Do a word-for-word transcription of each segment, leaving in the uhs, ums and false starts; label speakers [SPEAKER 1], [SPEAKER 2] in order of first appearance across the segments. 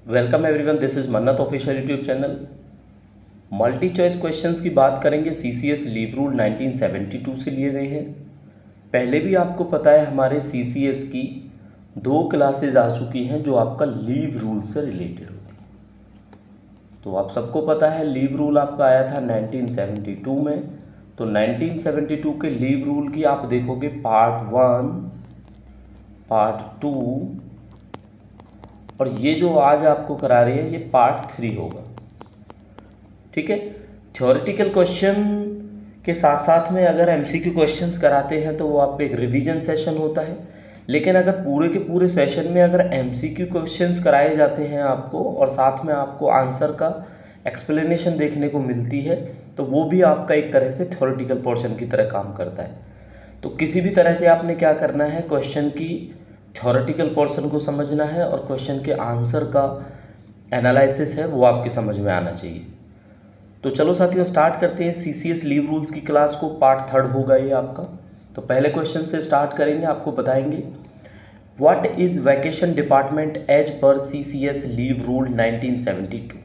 [SPEAKER 1] Welcome everyone, this is Mannat official YouTube channel. Multi choice questions की बात करेंगे। CCS leave rule nineteen seventy two से लिए गए हैं। पहले भी आपको पता है हमारे सीसीएस की दो क्लासेस आ चुकी हैं जो आपका लीव रूल से रिलेटेड होती है। तो आप सबको पता है लीव रूल आपका आया था नाइनटीन सेवेंटी टू में। तो नाइनटीन सेवेंटी टू के लीव रूल की आप देखोगे पार्ट वन, पार्ट टू और ये जो आज आपको करा रही है ये पार्ट थ्री होगा। ठीक है। थ्योरेटिकल क्वेश्चन के साथ साथ में अगर एमसीक्यू क्वेश्चंस कराते हैं तो वो आपका एक रिवीजन सेशन होता है। लेकिन अगर पूरे के पूरे सेशन में अगर एमसीक्यू क्वेश्चंस कराए जाते हैं आपको और साथ में आपको आंसर का एक्सप्लेनेशन देखने को मिलती है तो वो भी आपका एक तरह से थ्योरेटिकल पोर्शन की तरह काम करता है। तो किसी भी तरह से आपने क्या करना है, क्वेश्चन की थ्योरेटिकल पोर्शन को समझना है और क्वेश्चन के आंसर का एनालिसिस है वो आपकी समझ में आना चाहिए। तो चलो साथियों स्टार्ट करते हैं सीसीएस लीव रूल्स की क्लास को। पार्ट थर्ड होगा ये आपका। तो पहले क्वेश्चन से स्टार्ट करेंगे। आपको बताएंगे what is vacation department as per CCS leave rule nineteen seventy two.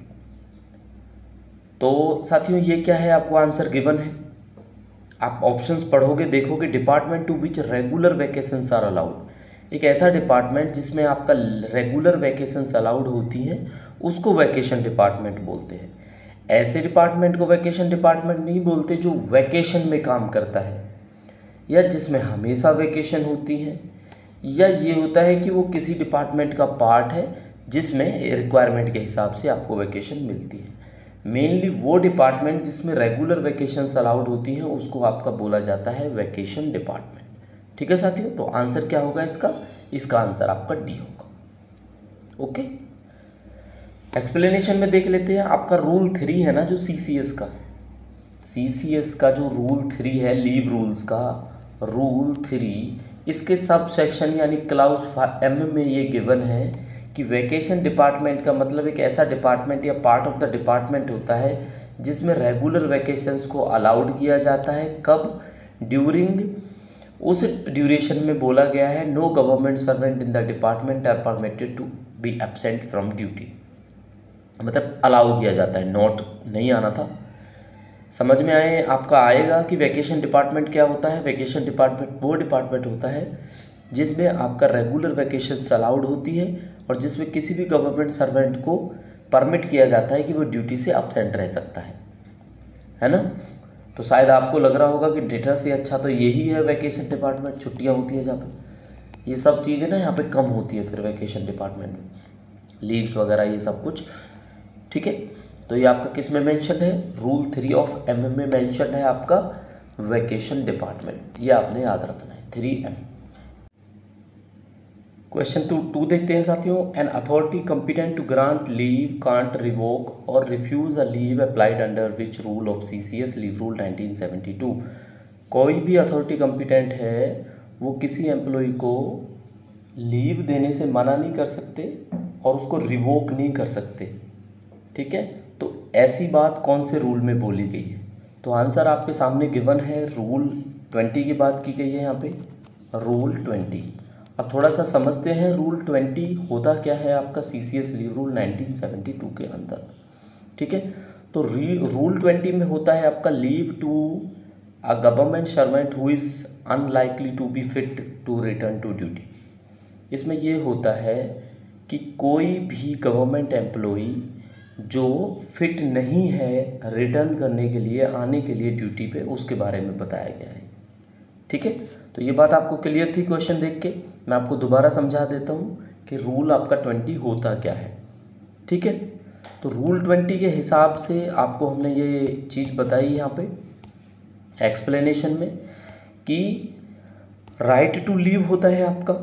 [SPEAKER 1] तो साथियों ये क्या है, आपको आंसर गिवन है। आप ऑप्शंस पढ़ोगे, देखोगे department to which regular vacations are allowed. एक ऐसा डिपार्टमेंट जिसमें आपका रेगुलर वैकेशंस अलाउड होती हैं उसको वैकेशन डिपार्टमेंट बोलते हैं। ऐसे डिपार्टमेंट को वैकेशन डिपार्टमेंट नहीं बोलते जो वैकेशन में काम करता है या जिसमें हमेशा वैकेशन होती है, या ये होता है कि वो किसी डिपार्टमेंट का पार्ट है जिसमें रिक्वायरमेंट के हिसाब से आपको वैकेशन मिलती है। मेनली वो डिपार्टमेंट जिसमें रेगुलर वैकेशंस अलाउड होती हैं उसको आपका बोला जाता है वैकेशन डिपार्टमेंट। ठीक है साथियों, तो आंसर क्या होगा इसका? इसका आंसर आपका डी होगा। ओके, एक्सप्लेनेशन में देख लेते हैं। आपका रूल थ्री है ना जो सीसीएस का, सीसीएस का जो रूल थ्री है लीव रूल्स का, रूल थ्री इसके सब सेक्शन यानी क्लाउज एम में ये गिवन है कि वैकेशन डिपार्टमेंट का मतलब एक ऐसा डिपार्टमेंट या पार्ट ऑफ द डिपार्टमेंट होता है जिसमें रेगुलर वैकेशंस को अलाउड किया जाता है। कब? ड्यूरिंग, उस ड्यूरेशन में बोला गया है no government servant in the department are permitted to be absent from duty. मतलब अलाउ किया जाता है, नोट नहीं आना था। समझ में आए आपका आएगा कि वैकेशन डिपार्टमेंट क्या होता है। वैकेशन डिपार्टमेंट वो डिपार्टमेंट होता है जिसमें आपका रेगुलर वैकेशंस अलाउड होती है और जिसमें किसी भी गवर्नमेंट सर्वेंट को परमिट किया जाता है कि वो ड्यूटी से एब्सेंट रह सकता है, है ना। तो शायद आपको लग रहा होगा कि डेटा से अच्छा तो यही है वैकेशन डिपार्टमेंट, छुट्टियां होती है जहाँ पे ये सब चीज़ें ना यहाँ पे कम होती है फिर वैकेशन डिपार्टमेंट में, लीव्स वगैरह ये सब कुछ। ठीक है, तो ये आपका किस में मेंशन है? रूल थ्री ऑफ एम में मेंशन है आपका वैकेशन डिपार्टमेंट। ये आपने याद रखना है, three M. Question two two देखते हैं साथियों। An authority competent to grant leave can't revoke और refuse a leave applied under which rule of CCS leave rule nineteen seventy two. कोई भी अथॉरिटी कॉम्पिटेंट है वो किसी एम्प्लॉय को लीव देने से मना नहीं कर सकते और उसको रिवोक नहीं कर सकते। ठीक है, तो ऐसी बात कौन से रूल में बोली गई है? तो आंसर आपके सामने गिवन है, रूल ट्वेंटी की बात की गई है यहाँ पे, रूल ट्वेंटी। अब थोड़ा सा समझते हैं रूल ट्वेंटी होता क्या है आपका CCS leave rule nineteen seventy two के अंदर। ठीक है, तो रूल ट्वेंटी में होता है आपका leave to a government servant who is unlikely to be fit to return to duty. इसमें ये होता है कि कोई भी गवर्नमेंट एम्प्लॉई जो फिट नहीं है रिटर्न करने के लिए, आने के लिए ड्यूटी पे, उसके बारे में बताया गया है। ठीक है, तो ये बात आपको क्लियर थी क्वेश्चन देख के। मैं आपको दोबारा समझा देता हूँ कि रूल आपका ट्वेंटी होता क्या है। ठीक है, तो रूल ट्वेंटी के हिसाब से आपको हमने ये चीज़ बताई यहाँ पे एक्सप्लेनेशन में कि राइट टू लीव होता है आपका,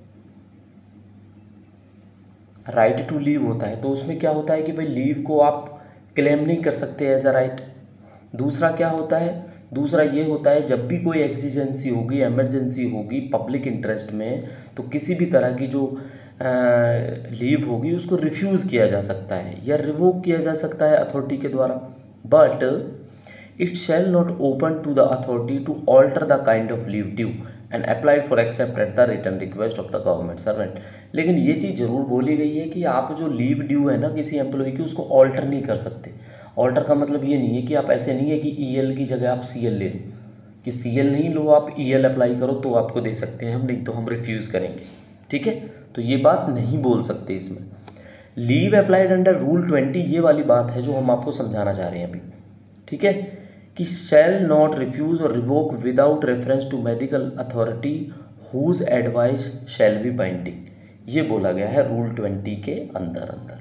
[SPEAKER 1] राइट टू लीव होता है। तो उसमें क्या होता है कि भाई लीव को आप क्लेम नहीं कर सकते एज अ राइट। दूसरा क्या होता है? दूसरा ये होता है जब भी कोई एक्सीजेंसी होगी, इमरजेंसी होगी पब्लिक इंटरेस्ट में, तो किसी भी तरह की जो लीव होगी उसको रिफ्यूज़ किया जा सकता है या रिवोक किया जा सकता है अथॉरिटी के द्वारा। But it shall not open to the authority to alter the kind of leave due and applied for except at the return request of the government servant. लेकिन ये चीज़ जरूर बोली गई है कि आप जो लीव ड्यू है ना किसी एम्प्लॉय की, उसको ऑल्टर नहीं कर सकते। ऑल्टर का मतलब ये नहीं है कि आप ऐसे नहीं है कि ई एल की जगह आप सी एल ले लो, कि सी एल नहीं लो आप ई एल अप्लाई करो तो आपको दे सकते हैं हम, नहीं तो हम रिफ्यूज़ करेंगे। ठीक है, तो ये बात नहीं बोल सकते इसमें। Leave applied under rule twenty, ये वाली बात है जो हम आपको समझाना चाह रहे हैं अभी। ठीक है, कि शैल नॉट रिफ्यूज़ और revoke without reference to medical authority whose advice shall be binding, ये बोला गया है रूल ट्वेंटी के अंदर अंदर।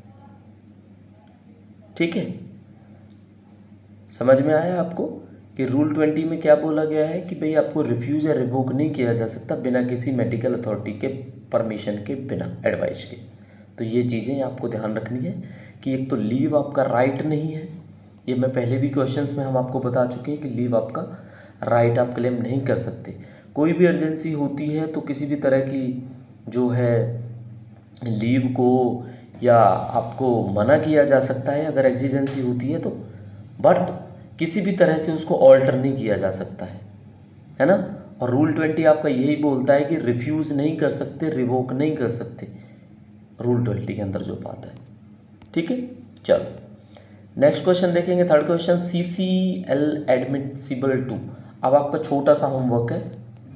[SPEAKER 1] ठीक है, समझ में आया आपको कि रूल ट्वेंटी में क्या बोला गया है कि भाई आपको रिफ्यूज़ या रिवोक नहीं किया जा सकता बिना किसी मेडिकल अथॉरिटी के परमिशन के, बिना एडवाइस के। तो ये चीज़ें आपको ध्यान रखनी है कि एक तो लीव आपका राइट नहीं है, ये मैं पहले भी क्वेश्चंस में हम आपको बता चुके हैं कि लीव आपका राइट आप क्लेम नहीं कर सकते। कोई भी अर्जेंसी होती है तो किसी भी तरह की जो है लीव को या आपको मना किया जा सकता है अगर एग्जिजेंसी होती है तो, बट किसी भी तरह से उसको ऑल्टर नहीं किया जा सकता है, है ना। और रूल ट्वेंटी आपका यही बोलता है कि रिफ्यूज़ नहीं कर सकते, रिवोक नहीं कर सकते, रूल ट्वेंटी के अंदर जो बात है। ठीक है, चलो नेक्स्ट क्वेश्चन देखेंगे। Third question, C C L admissible to. अब आपका छोटा सा होमवर्क है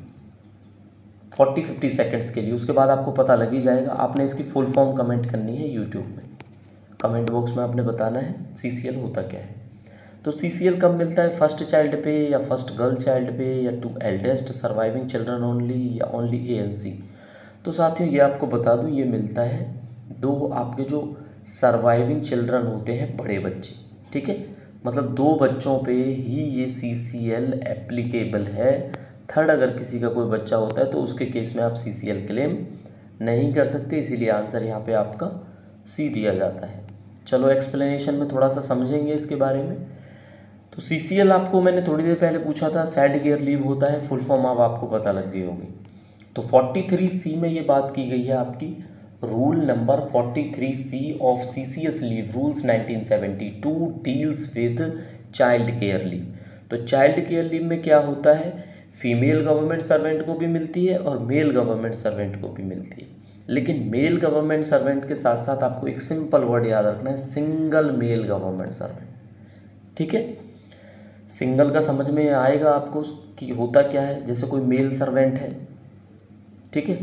[SPEAKER 1] फोर्टी फिफ्टी सेकेंड्स के लिए, उसके बाद आपको पता लग ही जाएगा। आपने इसकी फुल फॉर्म कमेंट करनी है यूट्यूब में, कमेंट बॉक्स में आपने बताना है सी सी एल होता क्या है। तो सी सी एल कब मिलता है, फर्स्ट चाइल्ड पे या फर्स्ट गर्ल चाइल्ड पे या to eldest surviving children only या ओनली ए एन सी। तो साथियों ये आपको बता दूं, ये मिलता है दो आपके जो सर्वाइविंग चिल्ड्रन होते हैं, बड़े बच्चे। ठीक है, मतलब दो बच्चों पे ही ये सी सी एल एप्लीकेबल है। थर्ड अगर किसी का कोई बच्चा होता है तो उसके केस में आप सी सी एल क्लेम नहीं कर सकते, इसीलिए आंसर यहाँ पे आपका सी दिया जाता है। चलो एक्सप्लेनेशन में थोड़ा सा समझेंगे इसके बारे में। तो सी सी एल आपको मैंने थोड़ी देर पहले पूछा था, चाइल्ड केयर लीव होता है, फुल फॉर्म अब आपको पता लग गई होगी। तो फोर्टी थ्री सी में ये बात की गई है आपकी, rule number forty three C of C C S leave rules nineteen seventy two deals with child care leave. तो चाइल्ड केयर लीव में क्या होता है, फीमेल गवर्नमेंट सर्वेंट को भी मिलती है और मेल गवर्नमेंट सर्वेंट को भी मिलती है। लेकिन मेल गवर्नमेंट सर्वेंट के साथ साथ आपको एक सिंपल वर्ड याद रखना है, सिंगल मेल गवर्नमेंट सर्वेंट। ठीक है, सिंगल का समझ में आएगा आपको कि होता क्या है। जैसे कोई मेल सर्वेंट है, ठीक है,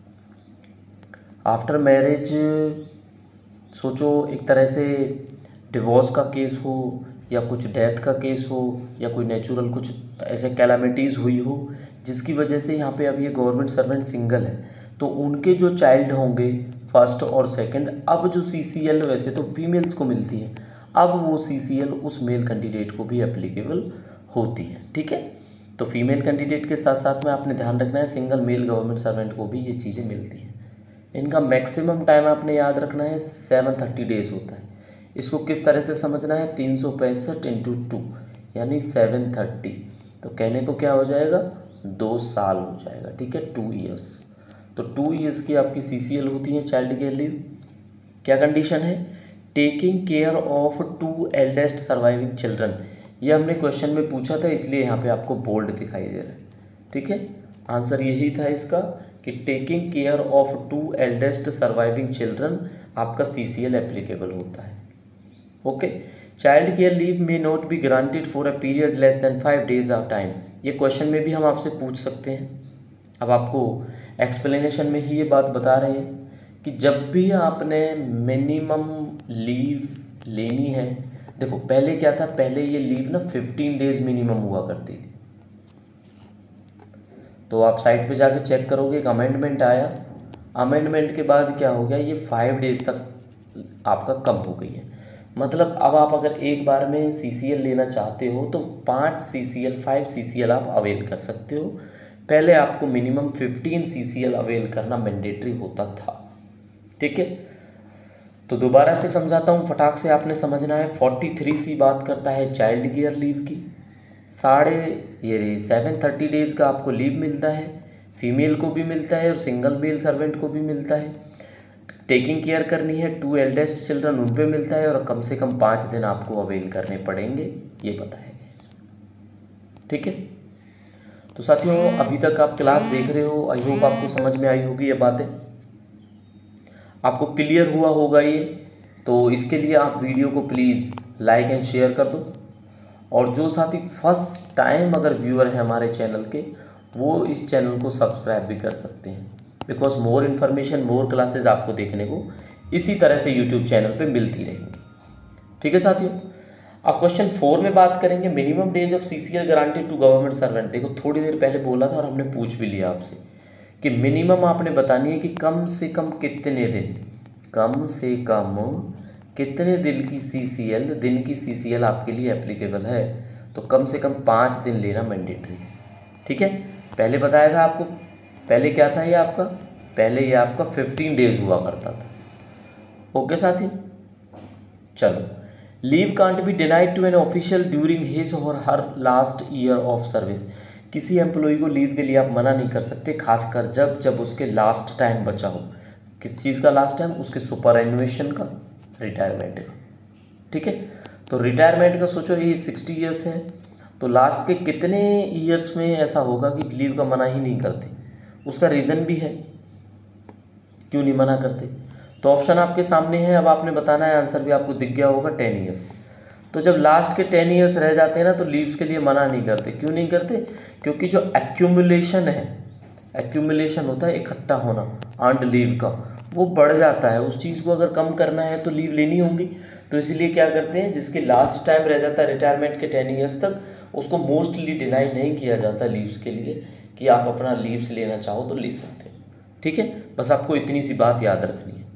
[SPEAKER 1] आफ्टर मैरिज सोचो एक तरह से डिवोर्स का केस हो या कुछ डेथ का केस हो या कोई नेचुरल कुछ ऐसे कैलामिटीज़ हुई हो जिसकी वजह से यहाँ पे अब ये गवर्नमेंट सर्वेंट सिंगल है, तो उनके जो चाइल्ड होंगे फर्स्ट और सेकंड, अब जो सी सी एल वैसे तो फीमेल्स को मिलती है, अब वो सी सी एल उस मेल कैंडिडेट को भी एप्लीकेबल होती है। ठीक है, तो फीमेल कैंडिडेट के साथ साथ में आपने ध्यान रखना है सिंगल मेल गवर्नमेंट सर्वेंट को भी ये चीज़ें मिलती हैं। इनका मैक्सिमम टाइम आपने याद रखना है सेवन थर्टी डेज होता है। इसको किस तरह से समझना है, तीन सौ पैंसठ इंटू टू यानी सेवन थर्टी, तो कहने को क्या हो जाएगा, दो साल हो जाएगा। ठीक है, टू ईयर्स। तो टू ईयर्स की आपकी सी सी एल होती है चाइल्ड केयर लीव। क्या कंडीशन है, taking care of two eldest surviving children. ये हमने क्वेश्चन में पूछा था, इसलिए यहाँ पे आपको बोल्ड दिखाई दे रहा है। ठीक है, आंसर यही था इसका कि taking care of two eldest surviving children आपका सी सी एल एप्लीकेबल होता है। Okay, child care leave may not be granted for a period less than five days of time. ये क्वेश्चन में भी हम आपसे पूछ सकते हैं। अब आपको एक्सप्लेनेशन में ही ये बात बता रहे हैं कि जब भी आपने मिनिमम लीव लेनी है, देखो पहले क्या था, पहले ये लीव ना फिफ्टीन डेज मिनिमम हुआ करती थी। तो आप साइट पे जाके चेक करोगे, एक अमेंडमेंट आया, अमेंडमेंट के बाद क्या हो गया, ये फाइव डेज तक आपका कम हो गई है। मतलब अब आप अगर एक बार में सी सी एल लेना चाहते हो तो पाँच C C L five C C L आप अवेल कर सकते हो। पहले आपको minimum fifteen C C L avail करना मैंडेटरी होता था। ठीक है, तो दोबारा से समझाता हूँ, फटाक से आपने समझना है। फोर्टी थ्री सी बात करता है चाइल्ड केयर लीव की, साढ़े ये सेवन थर्टी डेज का आपको लीव मिलता है, फीमेल को भी मिलता है और सिंगल मेल सर्वेंट को भी मिलता है। टेकिंग केयर करनी है टू एल्डेस्ट चिल्ड्रन, उन पे मिलता है और कम से कम पाँच दिन आपको अवेल करने पड़ेंगे, ये बताया गया इसमें। ठीक है, तो साथियों अभी तक आप क्लास देख रहे हो, आई होप आपको समझ में आई होगी ये बातें, आपको क्लियर हुआ होगा ये। तो इसके लिए आप वीडियो को प्लीज़ लाइक एंड शेयर कर दो, और जो साथी फर्स्ट टाइम अगर व्यूअर है हमारे चैनल के, वो इस चैनल को सब्सक्राइब भी कर सकते हैं, because more information more classes आपको देखने को इसी तरह से यूट्यूब चैनल पे मिलती रहेंगी। ठीक है साथियों, अब क्वेश्चन फोर में बात करेंगे, minimum days of CCL granted to government servant. देखो थोड़ी देर पहले बोला था और हमने पूछ भी लिया आपसे कि मिनिमम आपने बतानी है कि कम से कम कितने दिन, कम से कम कितने दिन की सीसीएल दिन की सीसीएल आपके लिए एप्लीकेबल है। तो कम से कम पाँच दिन लेना मैंडेटरी। ठीक है, पहले बताया था आपको, पहले क्या था ये आपका, पहले ये आपका फिफ्टीन डेज हुआ करता था। ओके साथी, चलो, leave can't be denied to an official during his और her last year of service. किसी एम्प्लॉय को लीव के लिए आप मना नहीं कर सकते, खासकर जब जब उसके लास्ट टाइम बचा हो। किस चीज़ का लास्ट टाइम? उसके सुपर एनुएशन का, रिटायरमेंट का। ठीक है, तो रिटायरमेंट का सोचो ये सिक्सटी ईयर्स है, तो लास्ट के कितने ईयर्स में ऐसा होगा कि लीव का मना ही नहीं करते? उसका रीज़न भी है क्यों नहीं मना करते। तो ऑप्शन आपके सामने है, अब आपने बताना है, आंसर भी आपको दिख गया होगा, टेन ईयर्स। तो जब लास्ट के टेन ईयर्स रह जाते हैं ना, तो लीव्स के लिए मना नहीं करते। क्यों नहीं करते? क्योंकि जो एक्यूमुलेशन है, एक्यूमुलेशन होता है इकट्ठा होना अर्न्ड लीव का, वो बढ़ जाता है। उस चीज़ को अगर कम करना है तो लीव लेनी होगी, तो इसलिए क्या करते हैं, जिसके लास्ट टाइम रह जाता है रिटायरमेंट के टेन ईयर्स तक, उसको मोस्टली डिनाई नहीं किया जाता लीव्स के लिए कि आप अपना लीव्स लेना चाहो तो ले सकते हो। ठीक है, बस आपको इतनी सी बात याद रखनी है।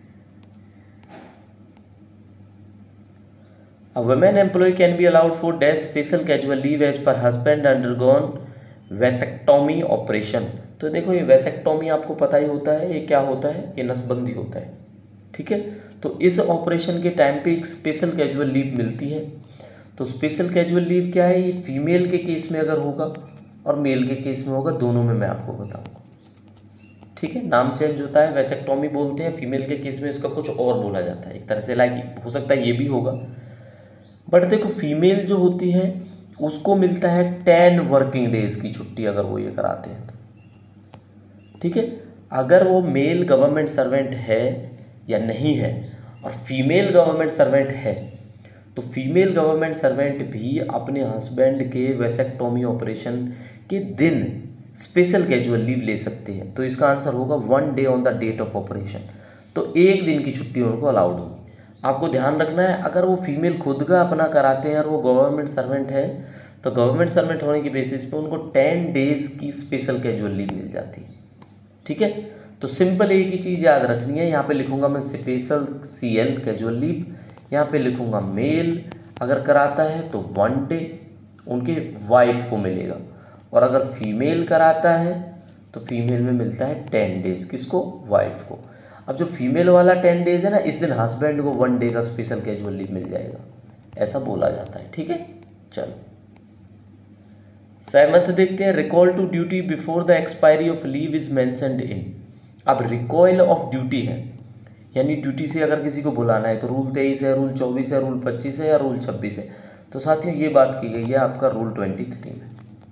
[SPEAKER 1] A women employee can be allowed for days special casual leave as per husband undergone vasectomy operation. तो देखो ये वैसेक्टोमी आपको पता ही होता है, ये क्या होता है, ये नसबंदी होता है। ठीक है, तो इस ऑपरेशन के टाइम पे एक स्पेशल कैजुअल लीव मिलती है। तो स्पेशल कैजुअल लीव क्या है, ये फीमेल के केस में अगर होगा और मेल के केस में होगा, दोनों में मैं आपको बताऊंगा। ठीक है, नाम चेंज होता है, वैसेक्टोमी बोलते हैं, फीमेल के केस में इसका कुछ और बोला जाता है, एक तरह से लाइक हो सकता है ये भी होगा। बट देखो फीमेल जो होती है उसको मिलता है टेन वर्किंग डेज की छुट्टी, अगर वो ये कराते हैं तो। ठीक है, अगर वो मेल गवर्नमेंट सर्वेंट है या नहीं है और फीमेल गवर्नमेंट सर्वेंट है, तो फीमेल गवर्नमेंट सर्वेंट भी अपने हस्बैंड के वैसेक्टोमी ऑपरेशन के दिन स्पेशल कैजुअल लीव ले सकते हैं। तो इसका आंसर होगा one day on the date of operation. तो एक दिन की छुट्टी उनको अलाउड होगी। आपको ध्यान रखना है, अगर वो फीमेल खुद का अपना कराते हैं और वो गवर्नमेंट सर्वेंट है, तो गवर्नमेंट सर्वेंट होने की बेसिस पे उनको टेन डेज की स्पेशल कैजुअल लीव मिल जाती है। ठीक है, तो सिंपल एक ही चीज़ याद रखनी है, यहाँ पे लिखूंगा मैं special C L casual leave, यहाँ पे लिखूंगा मेल अगर कराता है तो वन डे उनके वाइफ को मिलेगा, और अगर फीमेल कराता है तो फीमेल में मिलता है टेन डेज, किसको, वाइफ को। अब जो फीमेल वाला टेन डेज है ना, इस दिन हस्बैंड को वन डे का स्पेशल कैजुअल लीव मिल जाएगा, ऐसा बोला जाता है। ठीक है, चलो सेवंथ देखते हैं, recall to duty before the expiry of leave is mentioned in. अब रिकॉयल ऑफ ड्यूटी है, यानी ड्यूटी से अगर किसी को बुलाना है, तो रूल तेईस है, रूल चौबीस है, रूल पच्चीस है या रूल छब्बीस है। तो साथियों ये बात की गई है आपका रूल ट्वेंटी थ्री में।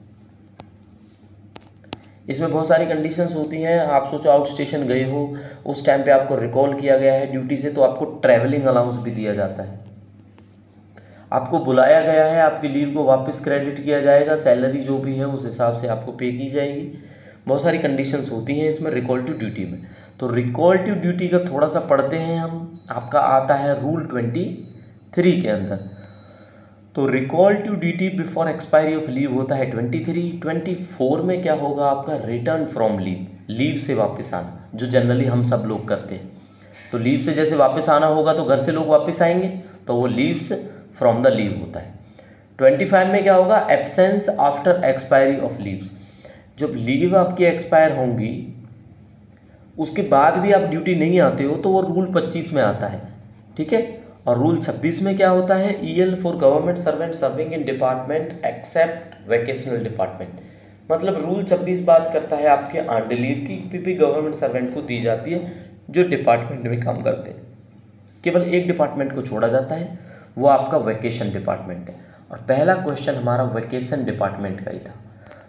[SPEAKER 1] इसमें बहुत सारी कंडीशंस होती हैं। आप सोचो आउट स्टेशन गए हो, उस टाइम पे आपको रिकॉल किया गया है ड्यूटी से, तो आपको ट्रैवलिंग अलाउंस भी दिया जाता है। आपको बुलाया गया है, आपकी लीव को वापस क्रेडिट किया जाएगा, सैलरी जो भी है उस हिसाब से आपको पे की जाएगी। बहुत सारी कंडीशंस होती हैं इसमें रिकॉल टू ड्यूटी में। तो रिकॉल टू ड्यूटी का थोड़ा सा पढ़ते हैं हम, आपका आता है रूल ट्वेंटी थ्री के अंदर। तो recall to duty before expiry of leave होता है ट्वेंटी थ्री। ट्वेंटी फोर में क्या होगा आपका, रिटर्न फ्रॉम लीव, लीव से वापस आना, जो जनरली हम सब लोग करते हैं। तो लीव से जैसे वापस आना होगा तो घर से लोग वापस आएंगे, तो वो लीव्स फ्रॉम द लीव होता है। ट्वेंटी फाइव में क्या होगा, absence after expiry of leaves. जब लीव आपकी एक्सपायर होंगी उसके बाद भी आप ड्यूटी नहीं आते हो, तो वो रूल पच्चीस में आता है। ठीक है, और रूल छब्बीस में क्या होता है, EL for government servant serving in department except vacational department. मतलब रूल छब्बीस बात करता है आपके अर्न्ड लीव की भी गवर्नमेंट सर्वेंट को दी जाती है जो डिपार्टमेंट में काम करते हैं। केवल एक डिपार्टमेंट को छोड़ा जाता है, वो आपका वैकेशन डिपार्टमेंट है। और पहला क्वेश्चन हमारा वैकेशन डिपार्टमेंट का ही था।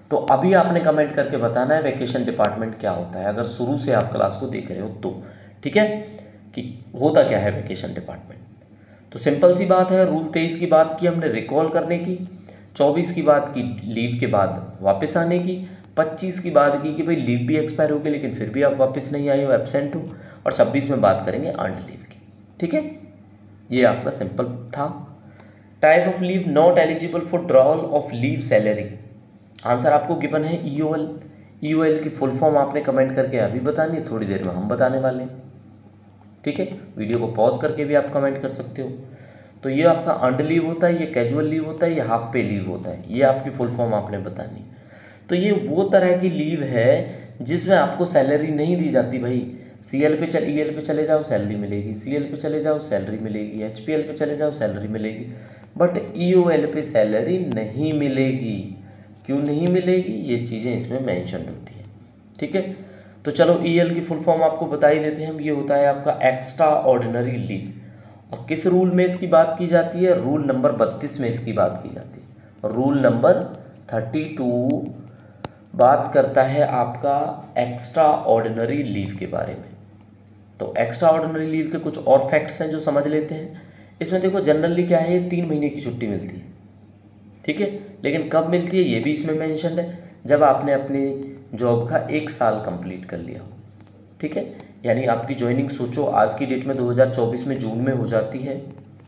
[SPEAKER 1] तो अभी आपने कमेंट करके बताना है वैकेशन डिपार्टमेंट क्या होता है, अगर शुरू से आप क्लास को देख रहे हो तो, ठीक है, कि होता क्या है वैकेशन डिपार्टमेंट। तो सिंपल सी बात है, रूल तेईस की बात की हमने रिकॉल करने की, चौबीस की बात की लीव के बाद वापस आने की, पच्चीस की बात की कि भाई लीव भी एक्सपायर हो गई लेकिन फिर भी आप वापस नहीं आए हो, एब्सेंट हो, और छब्बीस में बात करेंगे अर्नड लीव की, ठीक है। ये आपका सिंपल था। Type of leave not eligible for drawal of leave salary, answer आपको गिवन है E O L. E O L की फुल फॉर्म आपने कमेंट करके अभी बतानी है, थोड़ी देर में हम बताने वाले हैं, ठीक है। वीडियो को पॉज करके भी आप कमेंट कर सकते हो। तो ये आपका अर्नड लीव होता है, ये कैजुअल लीव होता है, ये हाफ पे लीव होता है, ये आपकी फुल फॉर्म आपने बतानी। तो ये वो तरह की लीव है जिसमें आपको सैलरी नहीं दी जाती भाई। सी एल पे चल ई एल पे चले जाओ सैलरी मिलेगी, सी एल पे चले जाओ सैलरी मिलेगी, एच पी एल पे चले जाओ सैलरी मिलेगी, बट ई ओ एल पे सैलरी नहीं मिलेगी। क्यों नहीं मिलेगी, ये चीज़ें इसमें मेंशन होती हैं, ठीक है। तो चलो ई एल की फुल फॉर्म आपको बता ही देते हैं हम, ये होता है आपका एक्स्ट्रा ऑर्डिनरी लीव। और किस रूल में इसकी बात की जाती है, रूल नंबर बत्तीस में इसकी बात की जाती है। और रूल नंबर थर्टी टू बात करता है आपका एक्स्ट्रा ऑर्डिनरी लीव के बारे में। तो एक्स्ट्रा ऑर्डिनरी लीव के कुछ और फैक्ट्स हैं जो समझ लेते हैं। इसमें देखो जनरली क्या है, तीन महीने की छुट्टी मिलती है, ठीक है, लेकिन कब मिलती है ये भी इसमें मेंशन है, जब आपने अपनी जॉब का एक साल कंप्लीट कर लिया हो, ठीक है। यानी आपकी ज्वाइनिंग सोचो आज की डेट में दो हज़ार चौबीस में जून में हो जाती है,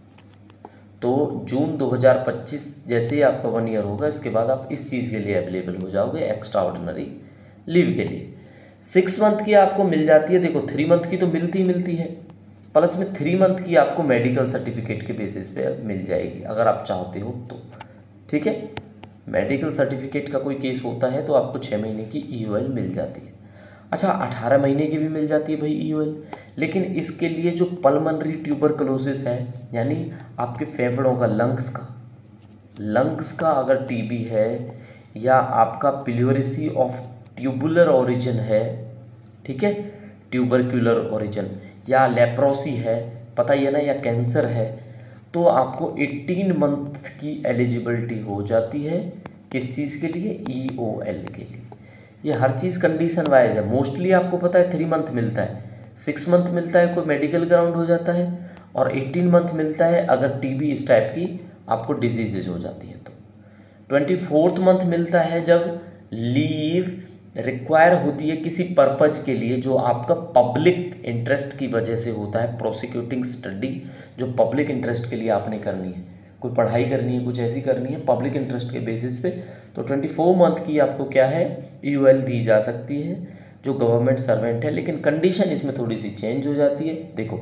[SPEAKER 1] तो जून दो हज़ार पच्चीस जैसे ही आपका वन ईयर होगा, इसके बाद आप इस चीज़ के लिए अवेलेबल हो जाओगे एक्स्ट्रा ऑर्डिनरी लीव के लिए। सिक्स मंथ की आपको मिल जाती है, देखो थ्री मंथ की तो मिलती ही मिलती है, प्लस में थ्री मंथ की आपको मेडिकल सर्टिफिकेट के बेसिस पे मिल जाएगी अगर आप चाहते हो तो, ठीक है। मेडिकल सर्टिफिकेट का कोई केस होता है तो आपको छः महीने की ई ओ एल मिल जाती है। अच्छा, अठारह महीने की भी मिल जाती है भाई ई ओ एल, लेकिन इसके लिए जो पल्मनरी ट्यूबरकुलोसिस है, यानी आपके फेफड़ों का, लंग्स का लंग्स का अगर टी बी है, या आपका प्लूरेसी ऑफ ट्यूबुलर ओरिजिन है, ठीक है, ट्यूबरक्यूलर ओरिजिन, या लेप्रोसी है, पता ही है ना, या कैंसर है, तो आपको अठारह मंथ की एलिजिबिलिटी हो जाती है। किस चीज़ के लिए, ई ओ एल के लिए। ये हर चीज़ कंडीशन वाइज है। मोस्टली आपको पता है थ्री मंथ मिलता है, सिक्स मंथ मिलता है कोई मेडिकल ग्राउंड हो जाता है, और एटीन मंथ मिलता है अगर टीबी इस टाइप की आपको डिजीजेज हो जाती है तो। ट्वेंटी फोर्थ मंथ मिलता है जब लीव रिक्वायर होती है किसी पर्पज के लिए जो आपका पब्लिक इंटरेस्ट की वजह से होता है, प्रोसिक्यूटिंग स्टडी जो पब्लिक इंटरेस्ट के लिए आपने करनी है, कोई पढ़ाई करनी है, कुछ ऐसी करनी है पब्लिक इंटरेस्ट के बेसिस पे, तो ट्वेंटी फोर मंथ की आपको क्या है, ई ओ एल दी जा सकती है जो गवर्नमेंट सर्वेंट है। लेकिन कंडीशन इसमें थोड़ी सी चेंज हो जाती है। देखो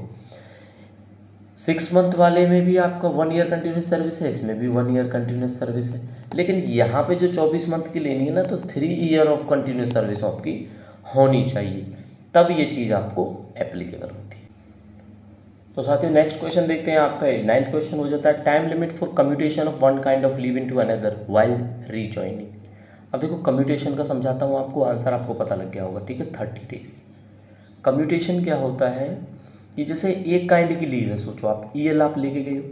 [SPEAKER 1] सिक्स मंथ वाले में भी आपका वन ईयर कंटिन्यूस सर्विस है, इसमें भी वन ईयर कंटिन्यूस सर्विस है, लेकिन यहाँ पे जो चौबीस मंथ की लेनी है ना, तो three year of continuous service आपकी होनी चाहिए, तब ये चीज़ आपको एप्लीकेबल होती है। तो साथियों नेक्स्ट क्वेश्चन देखते हैं। आपका नाइन्थ क्वेश्चन हो जाता है, time limit for commutation of one kind of leave into another while rejoining. अब देखो कम्यूटेशन का समझाता हूँ आपको, आंसर आपको पता लग गया होगा, ठीक है। थर्टी डेज कम्यूटेशन क्या होता है कि जैसे एक काइंड की लीव है, सोचो आप ई एल आप लेके गए हो,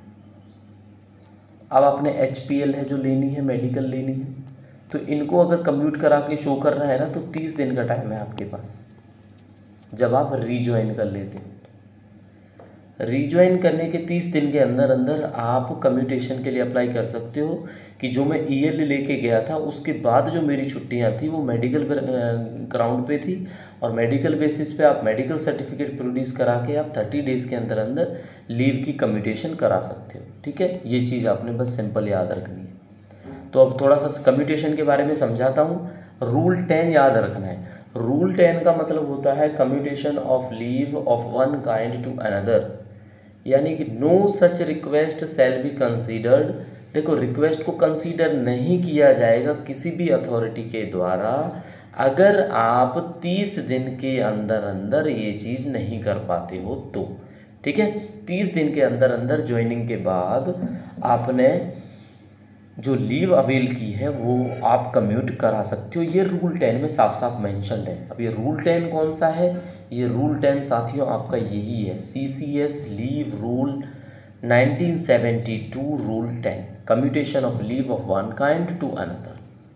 [SPEAKER 1] अब आपने एच पी एल है जो लेनी है, मेडिकल लेनी है, तो इनको अगर कम्यूट करा के शो करना है ना, तो तीस दिन का टाइम है आपके पास जब आप रीज्वाइन कर लेते हो। रीज्वाइन करने के तीस दिन के अंदर अंदर आप कम्यूटेशन के लिए अप्लाई कर सकते हो कि जो मैं ई एल लेके गया था उसके बाद जो मेरी छुट्टियां थी वो मेडिकल ग्राउंड पे थी, और मेडिकल बेसिस पे आप मेडिकल सर्टिफिकेट प्रोड्यूस करा के आप थर्टी डेज़ के अंदर अंदर लीव की कम्यूटेशन करा सकते हो, ठीक है। ये चीज़ आपने बस सिंपल याद रखनी है। तो अब थोड़ा सा कम्यूटेशन के बारे में समझाता हूँ। रूल टेन याद रखना है। रूल टेन का मतलब होता है commutation of leave of one kind to another, यानी कि no such request shall be considered. देखो रिक्वेस्ट को कंसीडर नहीं किया जाएगा किसी भी अथॉरिटी के द्वारा अगर आप तीस दिन के अंदर अंदर ये चीज़ नहीं कर पाते हो तो, ठीक है। तीस दिन के अंदर अंदर ज्वाइनिंग के बाद आपने जो लीव अवेल की है वो आप कम्यूट करा सकते हो। ये रूल टेन में साफ साफ मेंशन्ड है। अब ये रूल टेन कौन सा है, ये रूल टेन साथियों आपका यही है, C C S leave rule nineteen seventy two rule ten, commutation of leave of one kind to another,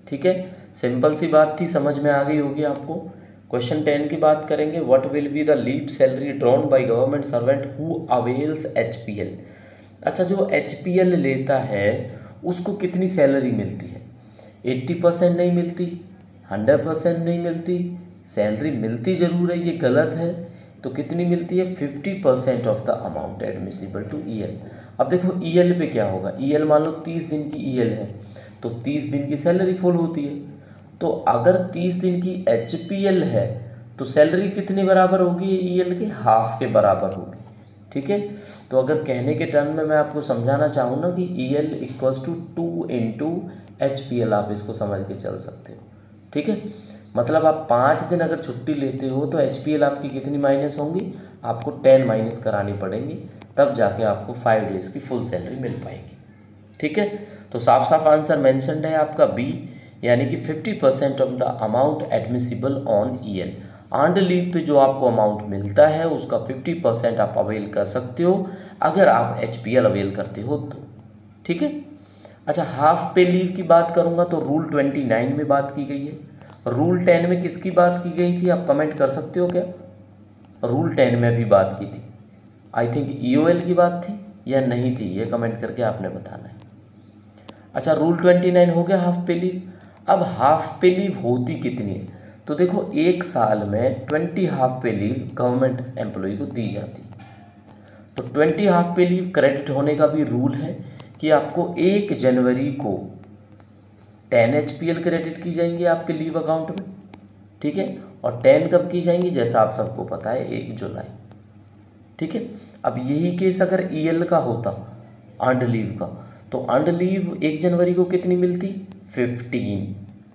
[SPEAKER 1] ठीक है, सिंपल सी बात थी, समझ में आ गई होगी आपको। क्वेश्चन टेन की बात करेंगे, what will be the leave salary drawn by government servant who avails H P L. अच्छा, जो एच पी एल लेता है उसको कितनी सैलरी मिलती है? अस्सी परसेंट नहीं मिलती, हंड्रेड परसेंट नहीं मिलती, सैलरी मिलती ज़रूर है, ये गलत है। तो कितनी मिलती है? Fifty percent of the amount admissible to E L. अब देखो ई एल पे क्या होगा, ई एल मान लो तीस दिन की ई एल है तो तीस दिन की सैलरी फुल होती है। तो अगर तीस दिन की एच पी एल है तो सैलरी कितने बराबर होगी? ई एल के हाफ के बराबर होगी, ठीक है। तो अगर कहने के टर्म में मैं आपको समझाना चाहूँ ना कि E L equals to two into H P L, आप इसको समझ के चल सकते हो, ठीक है। मतलब आप पाँच दिन अगर छुट्टी लेते हो तो एच पी एल आपकी कितनी माइनस होंगी? आपको टेन माइनस करानी पड़ेंगी, तब जाके आपको फाइव डेज़ की फुल सैलरी मिल पाएगी, ठीक है। तो साफ साफ आंसर मेंशन्ड है आपका बी, यानी कि fifty percent of the amount admissible on E L. Earned leave पे जो आपको अमाउंट मिलता है उसका फिफ्टी परसेंट आप अवेल कर सकते हो अगर आप एच पी एल अवेल करते हो तो, ठीक है। अच्छा, हाफ पे लीव की बात करूँगा तो रूल ट्वेंटी नाइन में बात की गई है। रूल टेन में किसकी बात की गई थी, आप कमेंट कर सकते हो क्या? रूल टेन में भी बात की थी, I think E O L की बात थी या नहीं थी, ये कमेंट करके आपने बताना है। अच्छा, रूल ट्वेंटी नाइन हो गया हाफ पे लीव। अब हाफ पे लीव होती कितनी है? तो देखो, एक साल में twenty half pay leave government employee को दी जाती है। तो twenty half pay leave credit होने का भी रूल है कि आपको एक जनवरी को ten H P L credit की जाएंगी आपके लीव अकाउंट में, ठीक है। और टेन कब की जाएंगी? जैसा आप सबको पता है, एक जुलाई, ठीक है। अब यही केस अगर ई एल का होता, अर्न्ड लीव का, तो अर्न्ड लीव एक जनवरी को कितनी मिलती? फिफ्टीन।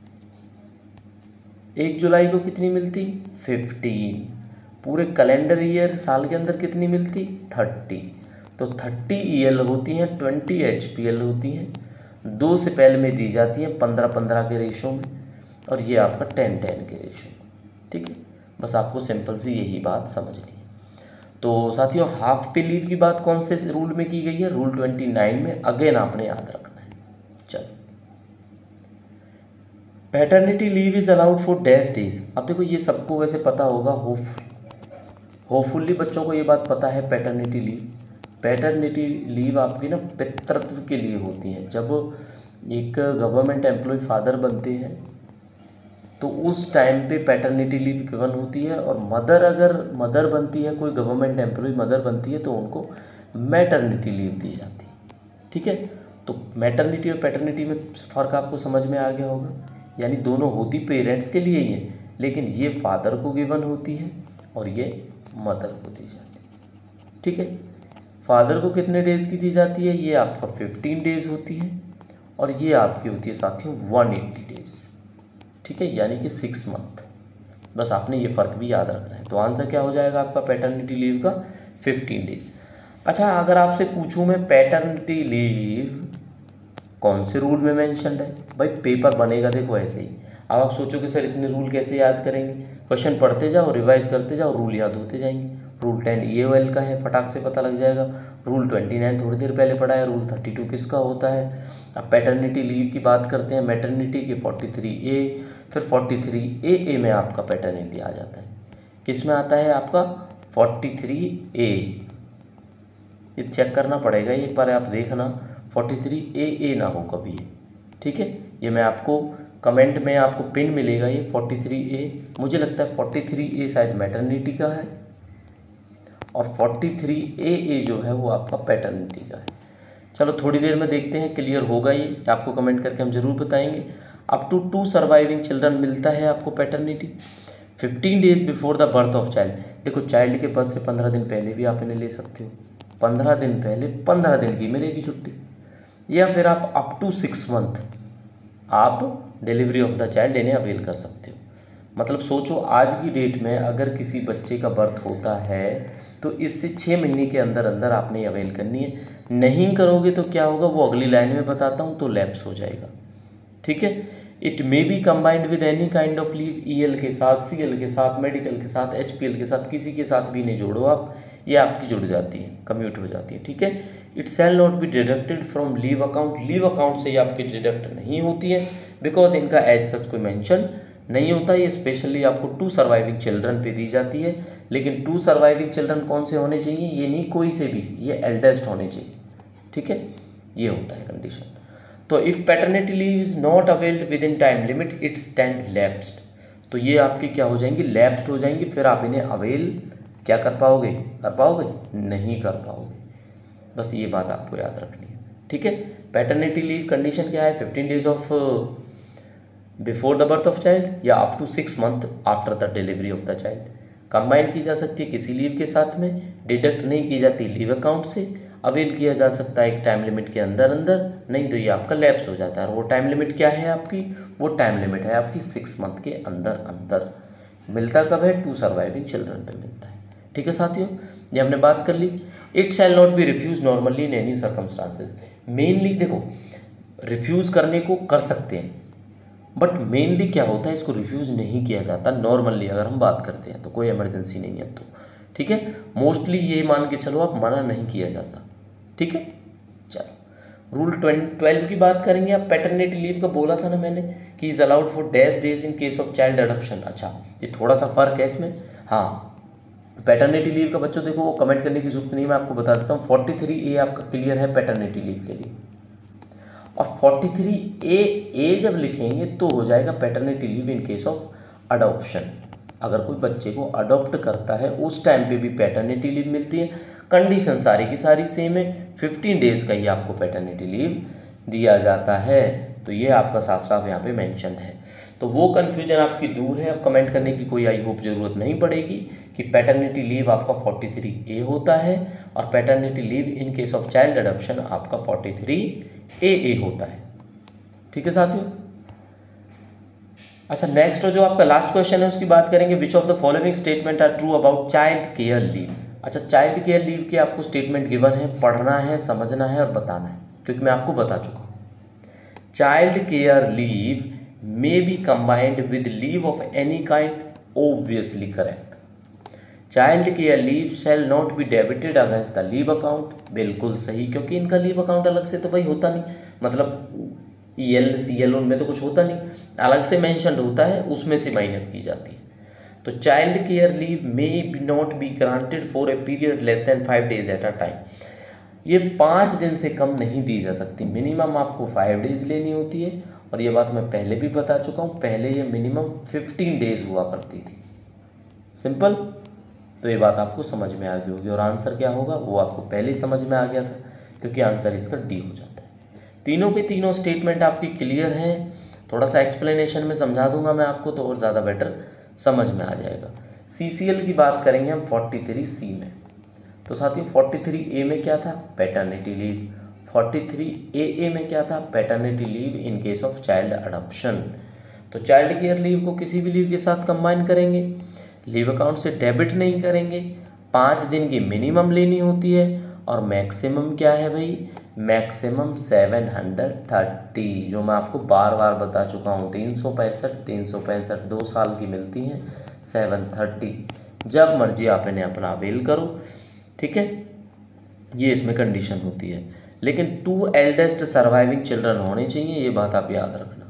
[SPEAKER 1] एक जुलाई को कितनी मिलती? फिफ्टीन। पूरे कैलेंडर ईयर साल के अंदर कितनी मिलती? थर्टी। तो थर्टी ई एल होती हैं, ट्वेंटी एच पी एल होती हैं, दो से पहले में दी जाती हैं पंद्रह पंद्रह के रेशो में, और ये आपका टेन टेन के रेशो में, ठीक है। बस आपको सिंपल सी यही बात समझनी है। तो साथियों, हाफ पे लीव की बात कौन से रूल में की गई है? रूल ट्वेंटी नाइन में। अगेन आपने याद रखना है। चलो, paternity leave is allowed for dash days. अब देखो, ये सबको वैसे पता होगा, होप होपफुली बच्चों को ये बात पता है। पैटर्निटी लीव पैटर्निटी लीव आपकी ना पितृत्व के लिए होती है। जब एक गवर्नमेंट एम्प्लॉय फादर बनते हैं तो उस टाइम पे पैटर्निटी लीव गिवन होती है। और मदर अगर मदर बनती है, कोई गवर्नमेंट एम्प्लॉय मदर बनती है, तो उनको मैटर्निटी लीव दी जाती है, ठीक है। तो मैटर्निटी और पैटर्निटी में फ़र्क आपको समझ में आ गया होगा, यानी दोनों होती पेरेंट्स के लिए ही है, लेकिन ये फादर को गिवन होती है और ये मदर को दी जाती है, ठीक है। फादर को कितने डेज़ की दी जाती है? ये आपका फिफ्टीन डेज़ होती है, और ये आपकी होती है साथियों वन एट्टी डेज़, ठीक है, यानी कि सिक्स मंथ। बस आपने ये फ़र्क भी याद रखना है। तो आंसर क्या हो जाएगा आपका पैटर्निटी लीव का? Fifteen days. अच्छा, अगर आपसे पूछूं मैं पैटर्निटी लीव कौन से रूल में मेंशन्ड है? भाई पेपर बनेगा देखो ऐसे ही। अब आप सोचो कि सर इतने रूल कैसे याद करेंगे? क्वेश्चन पढ़ते जाओ, रिवाइज करते जाओ, रूल याद होते जाएंगे। Rule ten E O L का है, फटाक से पता लग जाएगा। रूल ट्वेंटी नाइन थोड़ी देर पहले पढ़ा है। रूल थर्टी टू किसका होता है? अब पैटर्निटी लीव की बात करते हैं, मैटर्निटी की फोर्टी थ्री ए, फिर फोर्टी थ्री ए ए में आपका पैटर्निटी आ जाता है। किस में आता है आपका? Forty three A. ये चेक करना पड़ेगा, एक बार आप देखना, फोर्टी थ्री ए ए ना हो कभी ये, ठीक है। ये मैं आपको कमेंट में आपको पिन मिलेगा, ये फोर्टी थ्री ए। मुझे लगता है फोर्टी थ्री ए शायद मैटर्निटी का है, और फोर्टी थ्री ए ए जो है वो आपका पैटर्निटी का है। चलो थोड़ी देर में देखते हैं, क्लियर होगा ये, आपको कमेंट करके हम ज़रूर बताएंगे। Up to two surviving children मिलता है आपको paternity, fifteen days before the birth of child. देखो, चाइल्ड के बर्थ से पंद्रह दिन पहले भी आप इन्हें ले सकते हो, पंद्रह दिन पहले पंद्रह दिन की मिलेगी छुट्टी, या फिर आप अप टू सिक्स मंथ आप डिलीवरी ऑफ द चाइल्ड इन्हें अवेल कर सकते हो। मतलब सोचो, आज की डेट में अगर किसी बच्चे का बर्थ होता है तो इससे छः महीने के अंदर अंदर आपने अवेल करनी है। नहीं करोगे तो क्या होगा वो अगली लाइन में बताता हूँ, तो लैप्स हो जाएगा, ठीक है। It may be combined with any kind of leave, E L के साथ, सी एल के साथ, मेडिकल के साथ, एच पी एल के साथ, किसी के साथ भी नहीं जोड़ो आप, ये आपकी जुड़ जाती है, कम्यूट हो जाती है, ठीक है। It shall not be deducted from leave account, leave account से ये आपकी डिडक्ट नहीं होती है, बिकॉज इनका एज सच कोई मेंशन नहीं होता। ये स्पेशली आपको टू सर्वाइविंग चिल्ड्रन पे दी जाती है, लेकिन टू सर्वाइविंग चिल्ड्रन कौन से होने चाहिए, ये नहीं कोई से भी, ये एल्डेस्ट होने चाहिए। ठीक है, ये होता है कंडीशन। तो if paternity leave is not availed within time limit it stand lapsed, तो ये आपकी क्या हो जाएंगी, लैप्स्ड हो जाएंगी, फिर आप इन्हें अवेल क्या कर पाओगे, कर पाओगे नहीं कर पाओगे। बस ये बात आपको याद रखनी है। ठीक है, पैटर्निटी लीव कंडीशन क्या है, fifteen days of before the birth of child या up to six month after the delivery of the child. Combine की जा सकती है किसी लीव के साथ में, डिडक्ट नहीं की जाती लीव अकाउंट से, अवेल किया जा सकता है एक टाइम लिमिट के अंदर अंदर, नहीं तो ये आपका लैप्स हो जाता है। और वो टाइम लिमिट क्या है आपकी, वो टाइम लिमिट है आपकी सिक्स मंथ के अंदर अंदर। मिलता कब है, टू सर्वाइविंग चिल्ड्रन पे मिलता है। ठीक है साथियों, ये हमने बात कर ली। It shall not be refuse normally in any circumstances. Mainly देखो, रिफ्यूज़ करने को कर सकते हैं, बट मेनली क्या होता है, इसको रिफ्यूज़ नहीं किया जाता नॉर्मली। अगर हम बात करते हैं तो कोई इमरजेंसी नहीं है तो ठीक है, मोस्टली ये मान के चलो आप, मना नहीं किया जाता। ठीक है, चलो रूल ट्वेल्व की बात करेंगे। आप पैटर्निटी लीव का बोला था ना मैंने कि is allowed for dash days in case of child adoption. अच्छा, ये थोड़ा सा फ़र्क है इसमें। हाँ, पैटर्निटी लीव का बच्चों देखो वो कमेंट करने की जरूरत नहीं, मैं आपको बता देता हूँ। फोर्टी थ्री ए आपका क्लियर है पैटर्निटी लीव के लिए, और फोर्टी थ्री ए ए जब लिखेंगे तो हो जाएगा paternity leave in case of adoption. अगर कोई बच्चे को अडॉप्ट करता है उस टाइम पे भी पैटर्निटी लीव मिलती है। कंडीशन सारी की सारी सेम है, फिफ्टीन डेज़ का ही आपको पैटर्निटी लीव दिया जाता है। तो ये आपका साफ साफ यहाँ पे मेंशन है, तो वो कन्फ्यूजन आपकी दूर है। अब कमेंट करने की कोई आई होप ज़रूरत नहीं पड़ेगी कि पैटर्निटी लीव आपका फोर्टी थ्री ए होता है और paternity leave in case of child adoption आपका फोर्टी थ्री ए ए होता है। ठीक है साथियों, अच्छा नेक्स्ट जो आपका लास्ट क्वेश्चन है उसकी बात करेंगे। Which of the following statement are true about child care leave. अच्छा, चाइल्ड केयर लीव के आपको स्टेटमेंट गिवन है, पढ़ना है, समझना है और बताना है, क्योंकि मैं आपको बता चुका हूँ। Child care leave may be combined with leave of any kind, obviously correct. Child care leave shall not be debited against the leave account, बिल्कुल सही, क्योंकि इनका लीव अकाउंट अलग से तो भाई होता नहीं, मतलब ई एल सी एल उनमें तो कुछ होता नहीं, अलग से मेंशन होता है, उसमें से माइनस की जाती है। तो child care leave may be not be granted for a period less than five days at a time. ये पाँच दिन से कम नहीं दी जा सकती, मिनिमम आपको फाइव डेज लेनी होती है। और ये बात मैं पहले भी बता चुका हूँ, पहले ये मिनिमम फिफ्टीन डेज हुआ करती थी। सिंपल, तो ये बात आपको समझ में आ गई होगी। और आंसर क्या होगा वो आपको पहले ही समझ में आ गया था, क्योंकि आंसर इसका डी हो जाता है। तीनों के तीनों स्टेटमेंट आपकी क्लियर हैं, थोड़ा सा एक्सप्लेनेशन में समझा दूंगा मैं आपको तो और ज़्यादा बेटर समझ में आ जाएगा। सी सी एल की बात करेंगे हम फोर्टी थ्री सी में। तो साथियों फोर्टी थ्री ए में क्या था, paternity leave. Forty three A A में क्या था, paternity leave in case of child adoption. तो चाइल्ड केयर लीव को किसी भी लीव के साथ कंबाइन करेंगे, लीव अकाउंट से डेबिट नहीं करेंगे, पाँच दिन की मिनिमम लेनी होती है और मैक्सिमम क्या है भाई, मैक्सिमम सेवन हंड्रेड थर्टी, जो मैं आपको बार बार बता चुका हूँ। तीन सौ पैंसठ तीन सौ पैंसठ दो साल की मिलती हैं, सेवन थर्टी जब मर्जी आप इन्हें अपना अवेल करो। ठीक है, ये इसमें कंडीशन होती है, लेकिन टू एल्डेस्ट सर्वाइविंग चिल्ड्रन होने चाहिए, ये बात आप याद रखना।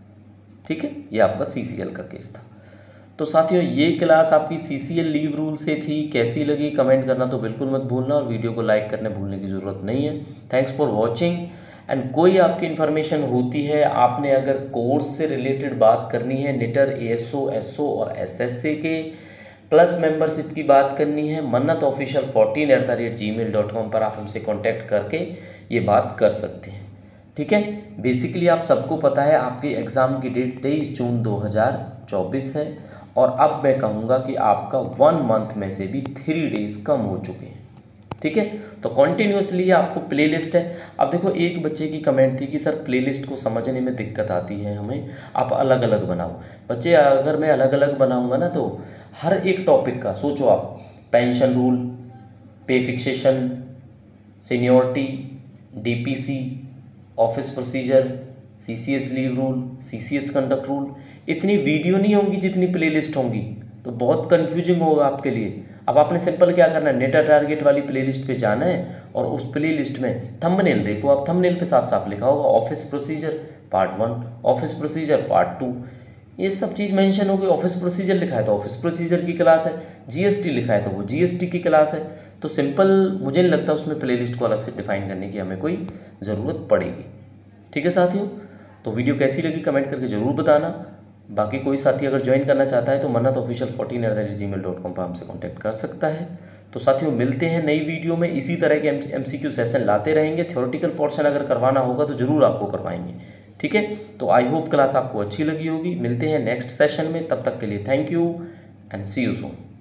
[SPEAKER 1] ठीक है, ये आपका सी सी एल का केस था। तो साथियों ये क्लास आपकी C C L leave rule से थी, कैसी लगी कमेंट करना तो बिल्कुल मत भूलना, और वीडियो को लाइक करने भूलने की ज़रूरत नहीं है। Thanks for watching. एंड कोई आपकी इन्फॉर्मेशन होती है, आपने अगर कोर्स से रिलेटेड बात करनी है, निटर, A S O, S O और एस एस ए के प्लस मेंबरशिप की बात करनी है, Mannat official fourteen at the rate gmail dot com पर आप हमसे कॉन्टैक्ट करके ये बात कर सकते हैं। ठीक है, बेसिकली आप सबको पता है आपकी एग्ज़ाम की डेट तेईस जून दो हज़ार चौबीस है, और अब मैं कहूँगा कि आपका वन मंथ में से भी थ्री डेज कम हो चुके हैं। ठीक है, तो कॉन्टीन्यूसली आपको प्लेलिस्ट है। अब देखो एक बच्चे की कमेंट थी कि सर प्लेलिस्ट को समझने में दिक्कत आती है हमें, आप अलग अलग बनाओ। बच्चे अगर मैं अलग अलग बनाऊँगा ना तो हर एक टॉपिक का सोचो आप, pension rule, pay fixation, seniority, D P C, office procedure, C C S leave rule, C C S conduct rule, इतनी वीडियो नहीं होंगी जितनी प्लेलिस्ट होंगी, तो बहुत कंफ्यूजिंग होगा आपके लिए। अब आपने सिंपल क्या करना है, नेटा टारगेट वाली प्लेलिस्ट पे जाना है और उस प्लेलिस्ट में थंबनेल देखो आप, थंबनेल पे साफ साफ लिखा होगा office procedure, part one, office procedure part two, ये सब चीज़ मेंशन होगी। ऑफिस प्रोसीजर लिखा है तो ऑफिस प्रोसीजर की क्लास है, जीएसटी लिखा है तो वो जीएसटी की क्लास है। तो सिंपल मुझे नहीं लगता उसमें प्लेलिस्ट को अलग से डिफाइन करने की हमें कोई ज़रूरत पड़ेगी। ठीक है साथियों, तो वीडियो कैसी लगी कमेंट करके ज़रूर बताना। बाकी कोई साथी अगर ज्वाइन करना चाहता है तो Mannat official fourteen at the rate gmail dot com पर हमसे कॉन्टैक्ट कर सकता है। तो साथियों मिलते हैं नई वीडियो में, इसी तरह के एम सी क्यू सेशन लाते रहेंगे। थ्योरेटिकल पोर्शन अगर करवाना होगा तो ज़रूर आपको करवाएंगे। ठीक है, तो आई होप क्लास आपको अच्छी लगी होगी। मिलते हैं नेक्स्ट सेशन में, तब तक के लिए thank you and see you soon.